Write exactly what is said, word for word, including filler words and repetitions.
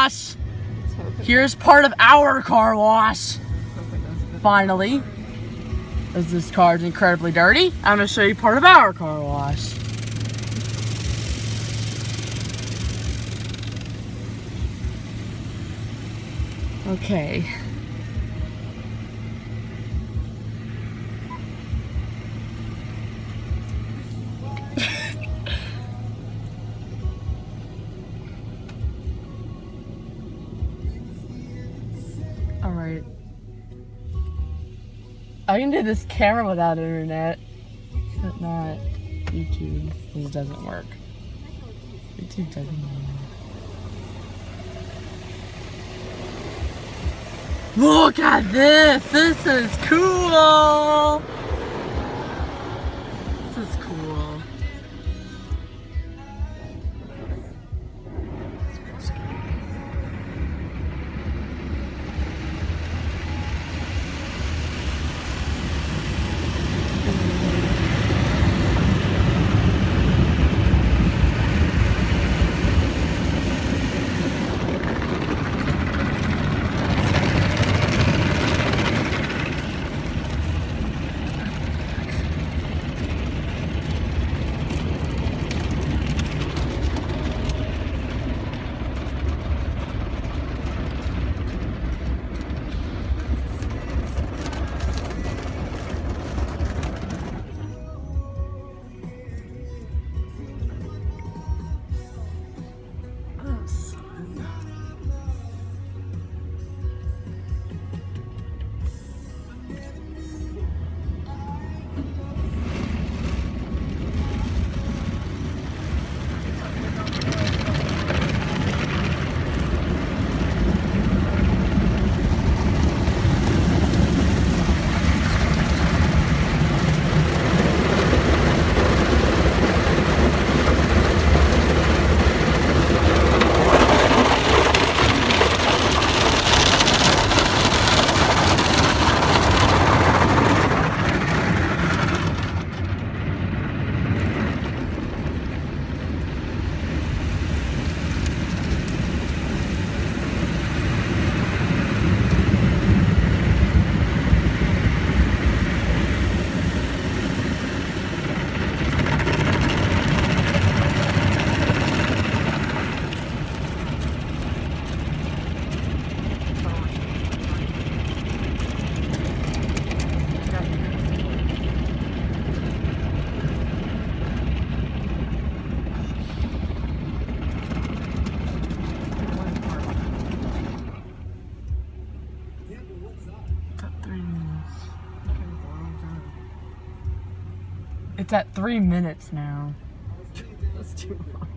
wash. Here's part of our car wash. Finally. As this car is incredibly dirty, I'm going to show you part of our car wash. Okay. Alright. I can do this camera without internet, but not YouTube. This doesn't work. YouTube doesn't work. Look at this! This is cool! This is cool. It's at three minutes now. That's too long.